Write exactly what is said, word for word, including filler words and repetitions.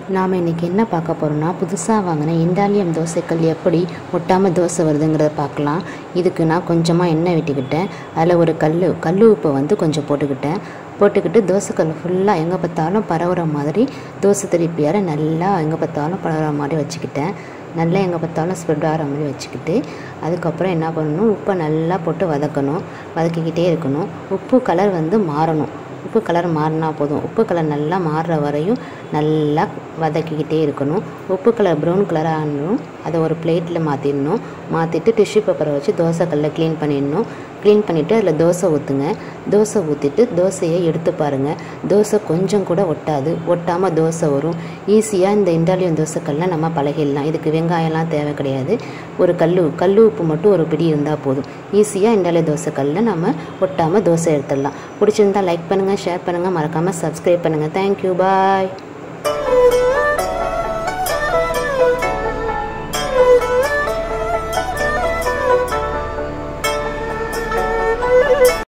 நாம் இன்றைக்கி என்ன பார்க்க போகிறோம்னா, புதுசாக வாங்கின இண்டாலியம் தோசைக்கல் எப்படி ஒட்டாமல் தோசை வருதுங்கிறத பார்க்கலாம். இதுக்கு நான் கொஞ்சமாக எண்ணெய் விட்டுக்கிட்டேன். அதில் ஒரு கல் கல் உப்பை வந்து கொஞ்சம் போட்டுக்கிட்டேன். போட்டுக்கிட்டு தோசைக்கல் ஃபுல்லாக எங்கே பார்த்தாலும் பரவுற மாதிரி தோசை திருப்பியார நல்லா எங்கே பார்த்தாலும் பரவுற மாதிரி வச்சுக்கிட்டேன். நல்லா எங்கே பார்த்தாலும் ஸ்ப்ரெட் ஆகிற மாதிரி வச்சுக்கிட்டு அதுக்கப்புறம் என்ன பண்ணணும், உப்பை நல்லா போட்டு வதக்கணும். வதக்கிக்கிட்டே இருக்கணும். உப்பு கலர் வந்து மாறணும். உப்பு கலர் மாறினா போதும். உப்பு கலர் நல்லா மாறுற வரையும் நல்லா வதக்கிக்கிட்டே இருக்கணும். உப்பு கலர் ப்ரௌன் கலர் ஆகணும். அதை ஒரு பிளேட்டில் மாற்றிடணும். மாற்றிட்டு டிஷ்யூ பேப்பரை வச்சு தோசைக்கல்லை க்ளீன் பண்ணிடணும். க்ளீன் பண்ணிவிட்டு அதில் தோசை ஊற்றுங்க. தோசை ஊற்றிட்டு தோசையை எடுத்து பாருங்கள். தோசை கொஞ்சம் கூட ஒட்டாது. ஒட்டாமல் தோசை வரும். ஈஸியாக இந்த இண்டாலியம் தோசைக்கல்லை நம்ம பழகிடலாம். இதுக்கு வெங்காயம்லாம் தேவை கிடையாது. ஒரு கல் கல் உப்பு மட்டும் ஒரு பிடி இருந்தால் போதும். ஈஸியாக இண்டாலியம் தோசைக்கல்லில் நம்ம ஒட்டாமல் தோசை எடுத்துடலாம். பிடிச்சிருந்தால் லைக் பண்ணுங்கள், ஷேர் பண்ணுங்கள், மறக்காமல் சப்ஸ்கிரைப் பண்ணுங்கள். தேங்க்யூ, பாய்.